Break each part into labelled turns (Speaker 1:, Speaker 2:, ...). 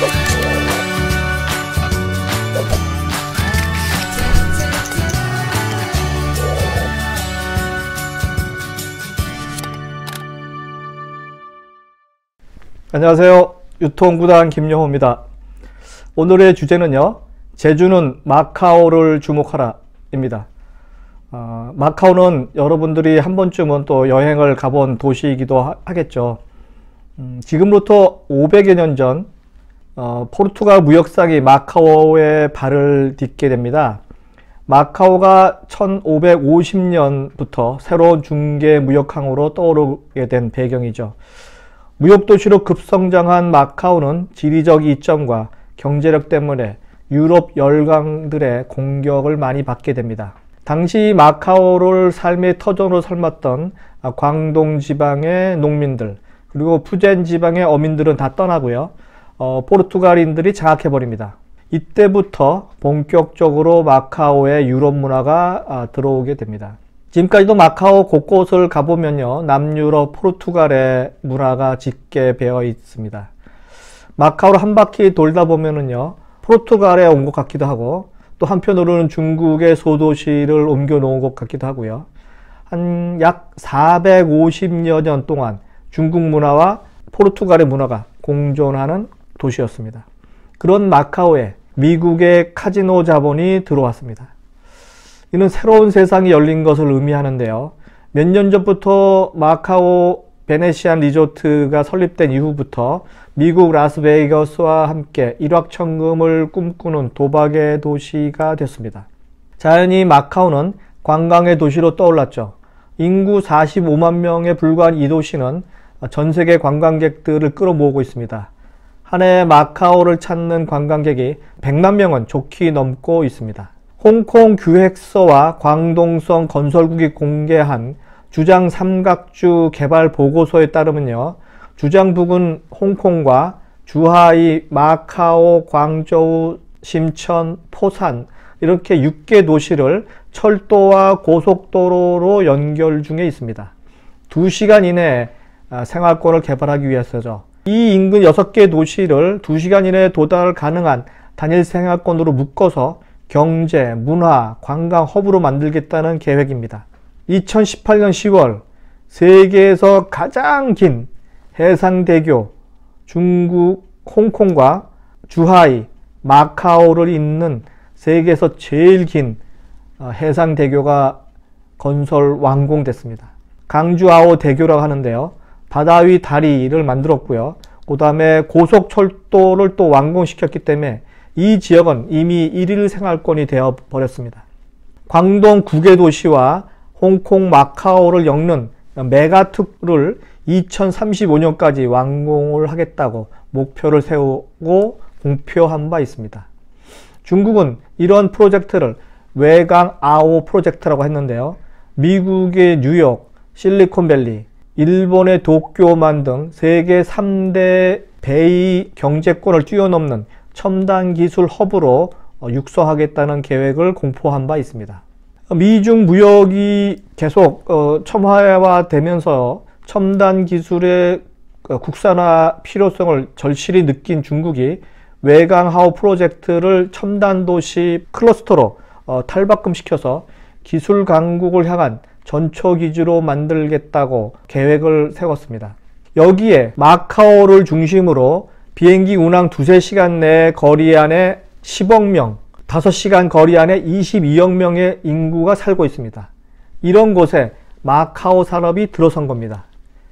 Speaker 1: 안녕하세요. 유통구단 김영호입니다. 오늘의 주제는요, 제주는 마카오를 주목하라 입니다. 마카오는 여러분들이 한 번쯤은 또 여행을 가본 도시이기도 하겠죠. 지금부터 500여 년 전 포르투갈 무역상이 마카오에 발을 딛게 됩니다. 마카오가 1550년부터 새로운 중개 무역항으로 떠오르게 된 배경이죠. 무역도시로 급성장한 마카오는 지리적 이점과 경제력 때문에 유럽 열강들의 공격을 많이 받게 됩니다. 당시 마카오를 삶의 터전으로 삼았던 광동 지방의 농민들, 그리고 푸젠 지방의 어민들은 다 떠나고요. 포르투갈인들이 장악해버립니다. 이때부터 본격적으로 마카오에 유럽 문화가 들어오게 됩니다. 지금까지도 마카오 곳곳을 가보면요, 남유럽 포르투갈의 문화가 짙게 배어 있습니다. 마카오를 한 바퀴 돌다 보면은요, 포르투갈에 온 것 같기도 하고, 또 한편으로는 중국의 소도시를 옮겨 놓은 것 같기도 하고요. 한 약 450여 년 동안 중국 문화와 포르투갈의 문화가 공존하는 도시였습니다. 그런 마카오에 미국의 카지노 자본이 들어왔습니다. 이는 새로운 세상이 열린 것을 의미하는데요. 몇 년 전부터 마카오 베네시안 리조트가 설립된 이후부터 미국 라스베이거스와 함께 일확천금을 꿈꾸는 도박의 도시가 됐습니다. 자연히 마카오는 관광의 도시로 떠올랐죠. 인구 45만 명에 불과한 이 도시는 전 세계 관광객들을 끌어모으고 있습니다. 한 해 마카오를 찾는 관광객이 100만 명은 좋게 넘고 있습니다. 홍콩 기획서와 광동성 건설국이 공개한 주장 삼각주 개발 보고서에 따르면요, 주장 부근 홍콩과 주하이, 마카오, 광저우, 심천, 포산 이렇게 6개 도시를 철도와 고속도로로 연결 중에 있습니다. 2시간 이내에 생활권을 개발하기 위해서죠. 이 인근 6개 도시를 2시간 이내에 도달 가능한 단일 생활권으로 묶어서 경제, 문화, 관광 허브로 만들겠다는 계획입니다. 2018년 10월 세계에서 가장 긴 해상대교, 중국 홍콩과 주하이, 마카오를 잇는 세계에서 제일 긴 해상대교가 건설 완공됐습니다. 강주아오 대교라고 하는데요. 바다 위 다리를 만들었고요. 그 다음에 고속철도를 또 완공시켰기 때문에 이 지역은 이미 일일 생활권이 되어 버렸습니다. 광동 9개 도시와 홍콩, 마카오를 엮는 메가특를 2035년까지 완공을 하겠다고 목표를 세우고 공표한 바 있습니다. 중국은 이런 프로젝트를 외강 아오 프로젝트라고 했는데요. 미국의 뉴욕, 실리콘밸리, 일본의 도쿄만 등 세계 3대 배2 경제권을 뛰어넘는 첨단 기술 허브로 육성하겠다는 계획을 공포한 바 있습니다. 미중 무역이 계속 첨화되면서 첨단 기술의 국산화 필요성을 절실히 느낀 중국이 외강하오 프로젝트를 첨단 도시 클러스터로 탈바꿈시켜서 기술 강국을 향한 전초기지로 만들겠다고 계획을 세웠습니다. 여기에 마카오를 중심으로 비행기 운항 2~3시간 내 거리 안에 10억 명, 5시간 거리 안에 22억 명의 인구가 살고 있습니다. 이런 곳에 마카오 산업이 들어선 겁니다.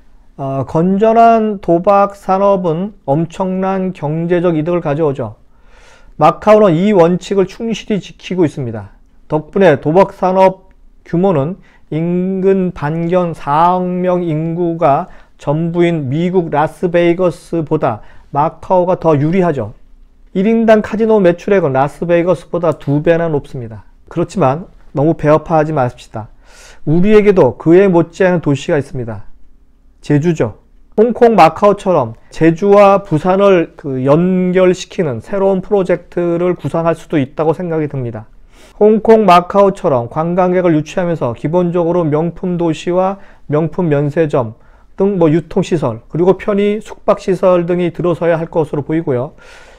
Speaker 1: 건전한 도박 산업은 엄청난 경제적 이득을 가져오죠. 마카오는 이 원칙을 충실히 지키고 있습니다. 덕분에 도박 산업 규모는 인근 반경 4억 명 인구가 전부인 미국 라스베이거스보다 마카오가 더 유리하죠. 1인당 카지노 매출액은 라스베이거스보다 2배나 높습니다. 그렇지만 너무 배업화하지 마십시다. 우리에게도 그에 못지않은 도시가 있습니다. 제주죠. 홍콩, 마카오처럼 제주와 부산을 연결시키는 새로운 프로젝트를 구상할 수도 있다고 생각이 듭니다. 홍콩, 마카오처럼 관광객을 유치하면서 기본적으로 명품 도시와 명품 면세점 등 유통시설, 그리고 편의 숙박시설 등이 들어서야 할 것으로 보이고요.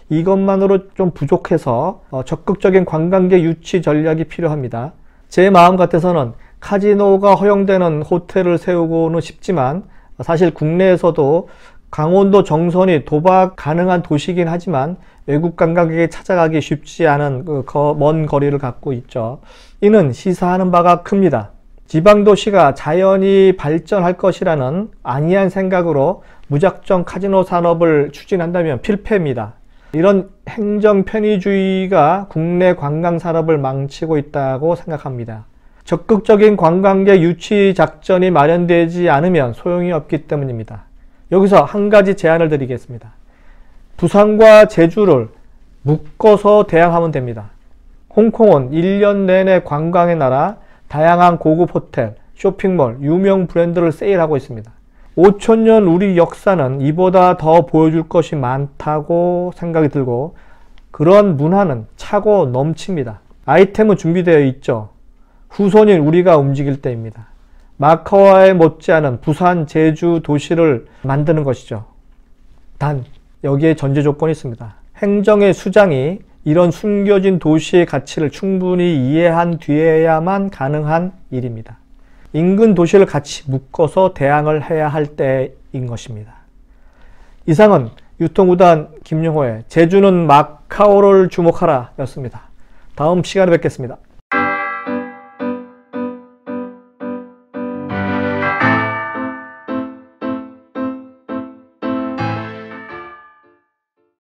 Speaker 1: 이것만으로 좀 부족해서 적극적인 관광객 유치 전략이 필요합니다. 제 마음 같아서는 카지노가 허용되는 호텔을 세우고는 싶지만 사실 국내에서도 강원도 정선이 도박 가능한 도시이긴 하지만 외국 관광객이 찾아가기 쉽지 않은 먼 거리를 갖고 있죠. 이는 시사하는 바가 큽니다. 지방도시가 자연히 발전할 것이라는 안이한 생각으로 무작정 카지노 산업을 추진한다면 필패입니다. 이런 행정 편의주의가 국내 관광 산업을 망치고 있다고 생각합니다. 적극적인 관광객 유치 작전이 마련되지 않으면 소용이 없기 때문입니다. 여기서 한 가지 제안을 드리겠습니다. 부산과 제주를 묶어서 대항하면 됩니다. 홍콩은 1년 내내 관광의 나라, 다양한 고급 호텔, 쇼핑몰, 유명 브랜드를 세일하고 있습니다. 5천년 우리 역사는 이보다 더 보여줄 것이 많다고 생각이 들고 그런 문화는 차고 넘칩니다. 아이템은 준비되어 있죠. 후손인 우리가 움직일 때입니다. 마카오에 못지않은 부산, 제주 도시를 만드는 것이죠. 단 여기에 전제 조건이 있습니다. 행정의 수장이 이런 숨겨진 도시의 가치를 충분히 이해한 뒤에야만 가능한 일입니다. 인근 도시를 같이 묶어서 대항을 해야 할 때인 것입니다. 이상은 유통구단 김용호의 제주는 마카오를 주목하라 였습니다. 다음 시간에 뵙겠습니다.